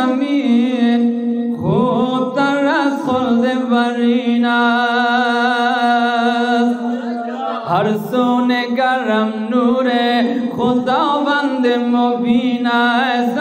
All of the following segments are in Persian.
زمین خوبتر از خلد برین است. هر سو نگرم نور خداوند مبین است.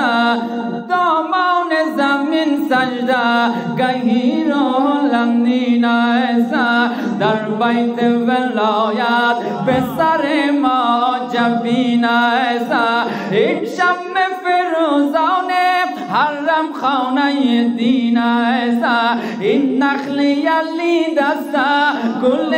دامان زمین سجده گهی رو لندین است. در بیت ولایت به سر ما جبین است. این شم فروزانه حرم خانه دین است. این نخل یلی دست گل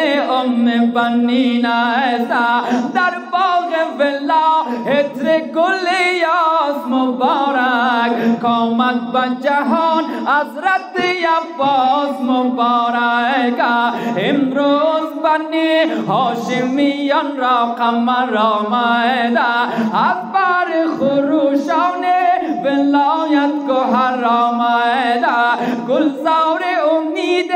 بنین است. در باغ ولایت گل یاس مبارک کامد به جهان حضرت عباس مبارک. امروز بنی هاشمیان را قمر آمد از بر خروشان ولایت گوهر آمد. گلزار امید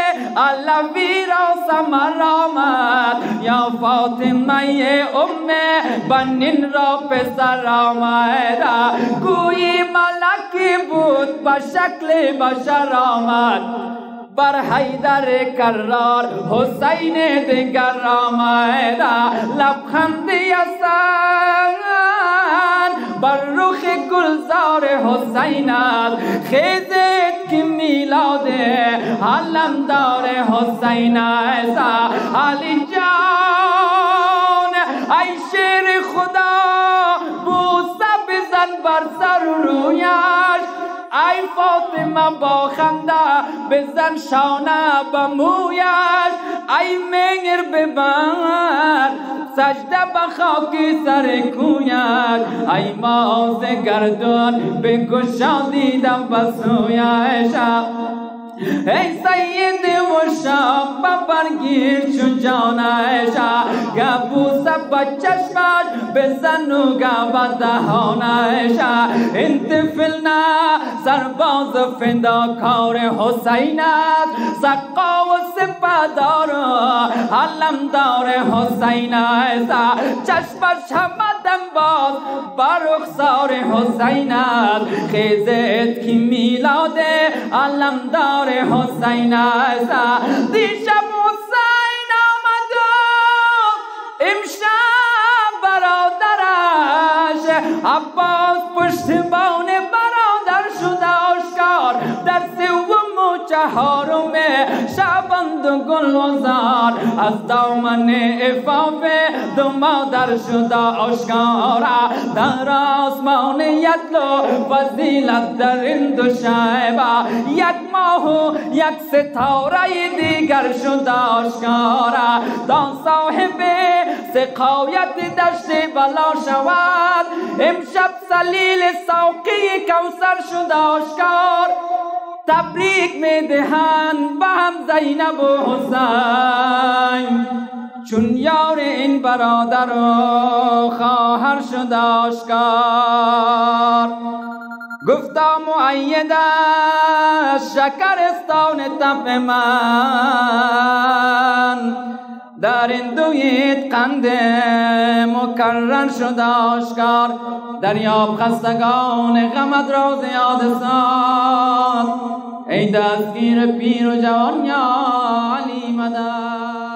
علوی را ثمر آمد. یا فاطمه ام بنین را پسر آمد. گویی ملکی بود به شکل بشر آمد. بر حیدر کرار حسین دیگر آمد. لبخندی حسن بر رخ گلزار حسین است. خیزید که میلاد علمدار حسین است. علی جان ای شیر خدا بوسه بزن بر سر رویش. ای فاطمه با خنده بزن شانه به مویش. ای مهر ببر سجده به خاک سر کویش. ای ماز گردون بگشا دیدم به سویش. ای سید و شاب برگیر چون جانش. گبوسه به چشمش بزن و گب دهانش. انتفل نه سرباز فداکار حسین است. سقا و سپهدار علمدار حسین است. چشمش همدم باز بر رخسار حسین است. خیزد که میلاد علمدار حسین است. دیشب حسین آمد و امشب برادرش. عباس پشتبان برادر شد آشکار. در سوم و چهارم شعبان دو گلزار از دامن عفاف دو مادر شد آشکار. در آسمان یدلو فضیلت در این دو شعبه. یک ماه و یک ستاره دیگر شد آشکار. تا صاحب سقایت دشت بلا شود. امشب سلیل ساقی کوثر شد آشکار. تبریک می دهند به هم زینب و حسین چون یار این برادر و خواهر شد آشکار. گفتا مؤید شکرستان تف من در این دویت قند مکرر شد آشکار. دریاب خستگان غمت را زیاد ساد. ای دستگیر پیر و جوان یا علی مدد.